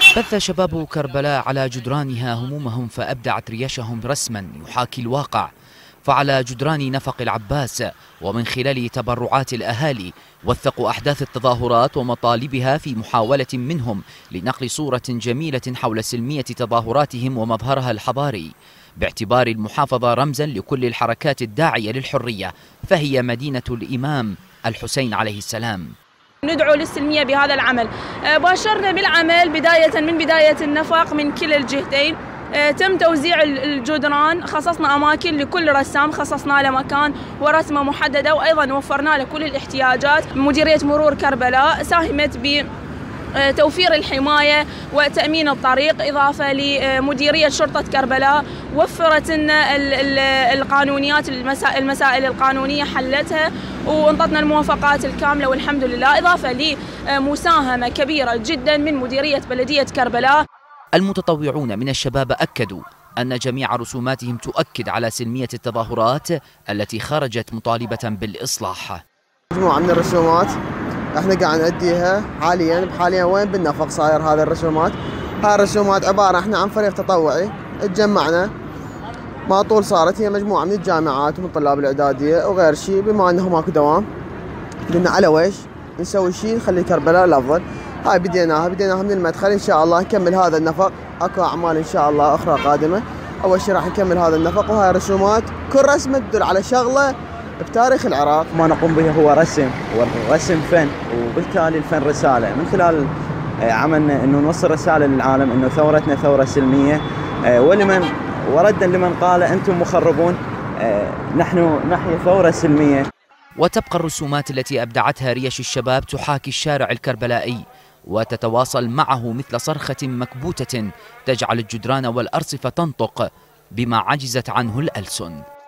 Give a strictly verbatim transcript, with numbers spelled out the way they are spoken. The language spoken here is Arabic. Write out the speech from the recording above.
بث شباب كربلاء على جدرانها همومهم فأبدعت ريشهم رسما يحاكي الواقع. فعلى جدران نفق العباس ومن خلال تبرعات الأهالي وثقوا أحداث التظاهرات ومطالبها في محاولة منهم لنقل صورة جميلة حول سلمية تظاهراتهم ومظهرها الحضاري، باعتبار المحافظة رمزا لكل الحركات الداعية للحرية، فهي مدينة الإمام الحسين عليه السلام. ندعو للسلمية بهذا العمل. باشرنا بالعمل بداية من بداية النفق من كلا الجهتين. تم توزيع الجدران، خصصنا أماكن لكل رسام، خصصنا له مكان ورسمة محددة، وأيضا وفرنا له كل الاحتياجات. مديرية مرور كربلاء ساهمت بتوفير الحماية وتأمين الطريق، إضافة لمديرية شرطة كربلاء وفرت لنا القانونيات، المسائل القانونية حلتها وانطتنا الموافقات الكاملة والحمد لله، إضافة لمساهمة كبيرة جدا من مديرية بلدية كربلاء. المتطوعون من الشباب أكدوا أن جميع رسوماتهم تؤكد على سلمية التظاهرات التي خرجت مطالبة بالإصلاح. مجموعة من الرسومات احنا قاعد نأديها حاليا حاليا وين بالنفق صاير هذه الرسومات. هاي الرسومات عبارة احنا عن فريق تطوعي تجمعنا ما طول، صارت هي مجموعة من الجامعات ومن طلاب الإعدادية وغير شيء، بما انه ماكو دوام قلنا على ويش نسوي شيء نخلي كربلاء الأفضل. هاي بديناها بديناها من المدخل، ان شاء الله نكمل هذا النفق، اكو اعمال ان شاء الله اخرى قادمه. اول شيء راح نكمل هذا النفق، وهاي الرسومات كل رسمه تدل على شغله بتاريخ العراق. ما نقوم به هو رسم، والرسم فن، وبالتالي الفن رساله، من خلال عملنا انه نوصل رساله للعالم انه ثورتنا ثوره سلميه، ولمن وردا لمن قال انتم مخربون نحن نحيا ثوره سلميه. وتبقى الرسومات التي أبدعتها ريش الشباب تحاكي الشارع الكربلائي وتتواصل معه مثل صرخة مكبوتة تجعل الجدران والأرصفة تنطق بما عجزت عنه الألسن.